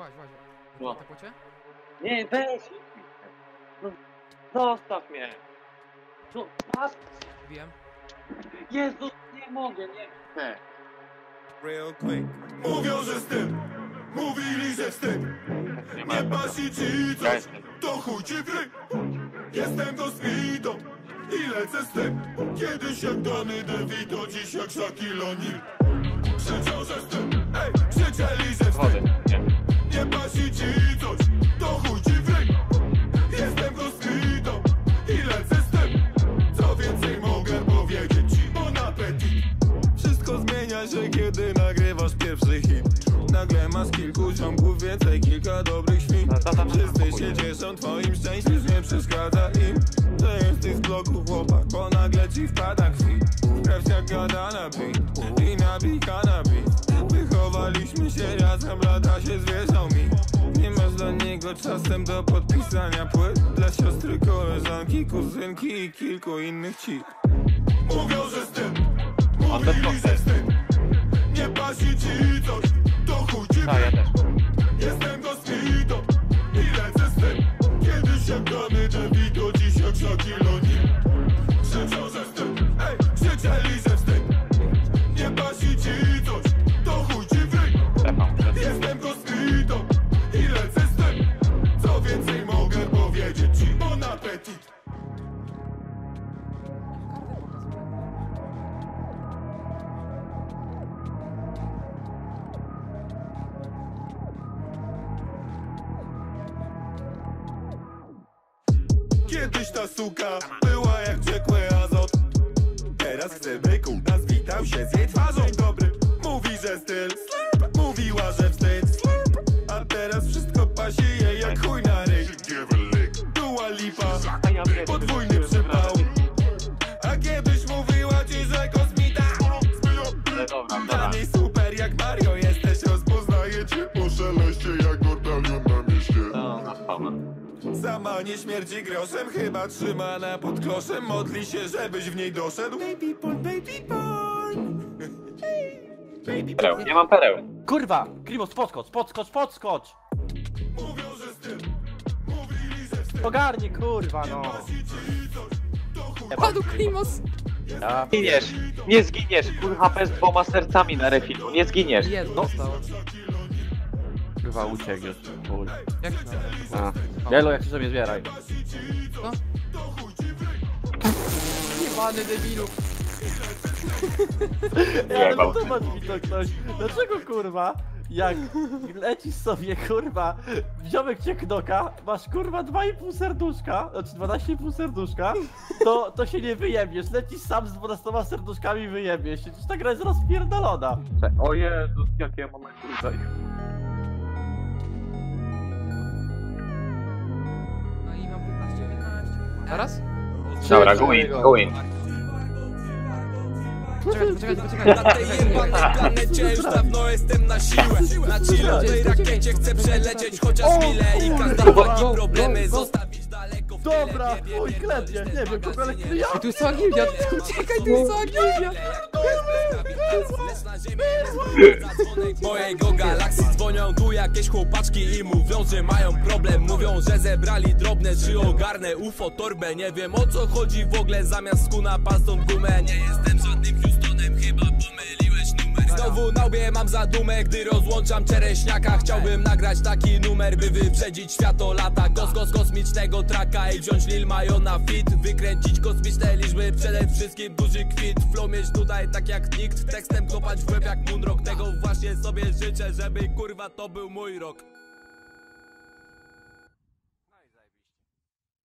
No. Tak łocie? Nie, weź! No, zostaw mnie! No, patrz! Wiem. Jezu, nie mogę, nie chcę! Real quick. Mówią, że wstyd, mówili, że wstyd. Nie pasi ci coś, to chuj ci w ryj. Jestem kosmitą i lecę z tym. Kiedyś jak Donny DeVito, dziś jak Shaquille O'Neal. Krzyczą, że wstyd, ej, krzyczeli, że wstyd. Nie pasi ci coś, to chuj ci w ryj. Jestem kosmitą i lecę z tym. Co więcej mogę powiedzieć ci, bon appetit. Wszystko zmienia się, kiedy nagrywasz pierwszy hit. Nagle masz kilku ziomków, więcej kilka dobrych świn. Wszyscy się cieszą twoim szczęściem, nie przeszkadza im, że jesteś z bloku chłopak, bo nagle ci wpada kwit. Krew jak gada na beat i nabika na beat. Wychowaliśmy się razem, lata się zwierzą mi. Nie masz dla niego czasem do podpisania płyt. Dla siostry, koleżanki, kuzynki i kilku innych ci. Mówią, że wstyd, mówili, że wstyd. Nie pasi ci coś, to chuj ci w ryj. Jestem kosmitą i lecę z tym. Kiedyś jak Donny DeVito, dziś jak Shaquille O'Neal. Krzyczą, że wstyd, ej, krzyczeli, że wstyd. Nie pasi ci coś, to chuj ci w ryj. Jestem kosmitą i lecę z tym. Co więcej mogę powiedzieć ci, bon appetit. Kiedyś ta suka była jak ciekły azot. Teraz chce byku, nas witał się z jej twarzą. Dobry, mówi, że styl, mówiła, że wstyd. A teraz wszystko pasi jej jak chuj na ryj. Dua Lipa, podwójny przypał. A kiedyś mówiła ci, że kosmita. Dla niej super jak Mario jesteś, rozpoznaję cię po szeleście jak ortalion na mieście. Sama nie śmierdzi groszem, chyba trzymana pod kloszem. Modli się, żebyś w niej doszedł. Baby boy, baby boy. Pereł, nie mam pereł. Kurwa! Krimos, podskocz! Mówią, że wstyd, mówili, że wstyd. Ogarnij, kurwa, no! Padł Klimos! Zginiesz, nie zginiesz, full HP z 2 sercami na refilu, nie zginiesz. Jedno zostało. Kurwa, uciekł już. Jak to? Jelo, jak się sobie zbieraj. No? Jebany debilu! Ja no zobacz mi to ktoś. Dlaczego kurwa? Jak lecisz sobie kurwa, ziomek cię knoka, masz kurwa 2,5 serduszka, znaczy 12,5 serduszka, to się nie wyjebiesz, lecisz sam z 12 serduszkami wyjebiesz się, ta gra jest rozpierdolona. O Jezus, jakie ja mam tutaj. No i mam 15-15. Teraz? Dobra, go in. Poczekaj. Na tej jebanej planecie już dawno jestem na siłę. Na chillowej rakiecie chcę przelecieć chociaż chwilę. I każda wagi problemy zostawić daleko w tyle. Dobra, chuj klepnie, nie wiem kogo, ale ja... Tu jest cała gildia, uciekaj, tu jest cała gildia! Mojego galakcji dzwonią tu jakieś chłopaczki i mówią, że mają problem. Mówią, że zebrali drobne, czy ogarnę UFO torbę. Nie wiem o co chodzi w ogóle, zamiast skuna pastą gumę. Nie jestem żadnym Houstonem, chyba pomyliłeś numer. Znowu na łbie mam zadumę, gdy rozłączam czereśniaka. Chciałbym nagrać taki numer, by wyprzedzić światolata. Kosmicznego traka i wziąć Lil Mayo na fit. Wykręcić kosmiczne liczby, przede wszystkim duży kwit. Flow mieć tutaj tak jak nikt, tekstem kopać w łeb jak Moonrock. Tego właśnie sobie życzę, żeby kurwa to był mój rok.